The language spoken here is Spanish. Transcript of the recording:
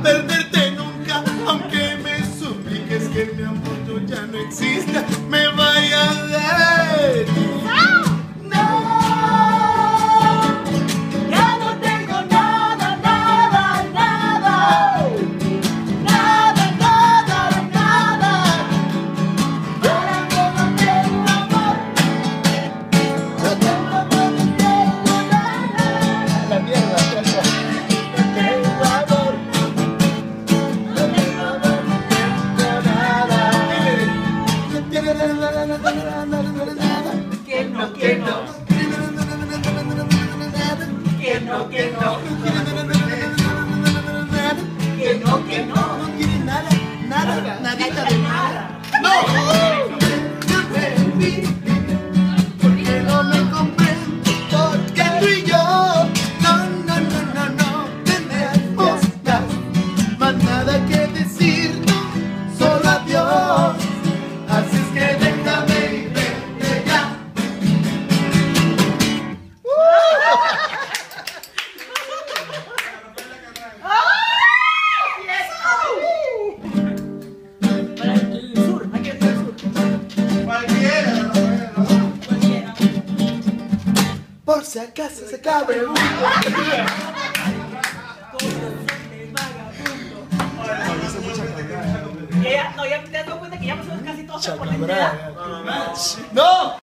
perderte nunca, aunque me supliques que mi amor tú ya no exista, me vaya de ti. Que no, que no. Que no, que no. Que no, que no. No quiere nada, nada, nadita de nada. ¡No! Porque no me comprendo, porque tú y yo no tenemos más nada que decir, solo adiós. Así es que déjame y vete ya. Para el sur, hay que ir al sur. Cualquiera. Cualquiera. Por si acaso se acaba el mundo. Ya te das cuenta que ya pasamos casi todos por la entera. ¡No!